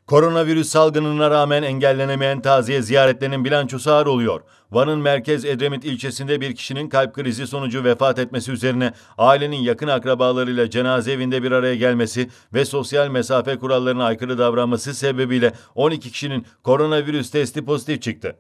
Koronavirüs salgınına rağmen engellenemeyen taziye ziyaretlerinin bilançosu ağır oluyor. Van'ın Merkez Edremit ilçesinde bir kişinin kalp krizi sonucu vefat etmesi üzerine ailenin yakın akrabalarıyla cenaze evinde bir araya gelmesi ve sosyal mesafe kurallarına aykırı davranması sebebiyle 12 kişinin koronavirüs testi pozitif çıktı.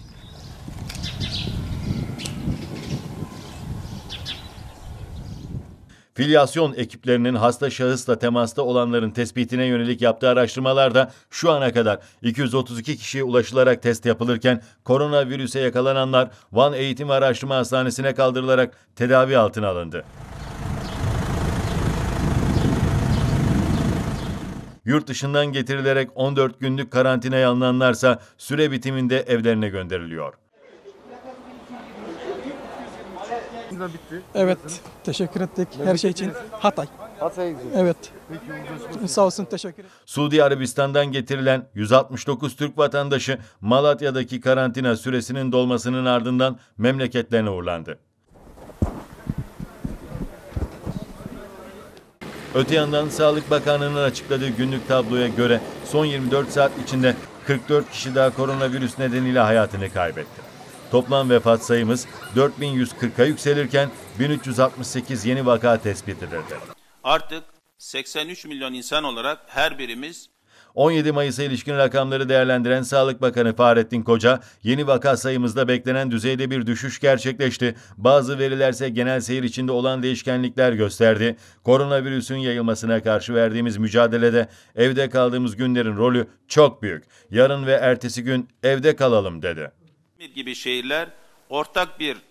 Filyasyon ekiplerinin hasta şahısla temasta olanların tespitine yönelik yaptığı araştırmalarda şu ana kadar 232 kişiye ulaşılarak test yapılırken koronavirüse yakalananlar Van Eğitim ve Araştırma Hastanesi'ne kaldırılarak tedavi altına alındı. Yurt dışından getirilerek 14 günlük karantinaya alınanlarsa süre bitiminde evlerine gönderiliyor. Bitti. Evet, teşekkür ettik her şey için. Hatay. Hatay'a gidiyoruz. Evet. Peki, Sağ olsun, teşekkür ederim. Suudi Arabistan'dan getirilen 169 Türk vatandaşı Malatya'daki karantina süresinin dolmasının ardından memleketlerine uğurlandı. Öte yandan Sağlık Bakanlığı'nın açıkladığı günlük tabloya göre son 24 saat içinde 44 kişi daha koronavirüs nedeniyle hayatını kaybetti. Toplam vefat sayımız 4140'a yükselirken 1368 yeni vaka tespit edildi. Artık 83 milyon insan olarak her birimiz 17 Mayıs'a ilişkin rakamları değerlendiren Sağlık Bakanı Fahrettin Koca, yeni vaka sayımızda beklenen düzeyde bir düşüş gerçekleşti. Bazı verilerse genel seyir içinde olan değişkenlikler gösterdi. Koronavirüsün yayılmasına karşı verdiğimiz mücadelede evde kaldığımız günlerin rolü çok büyük. Yarın ve ertesi gün evde kalalım dedi. İzmir gibi şehirler ortak bir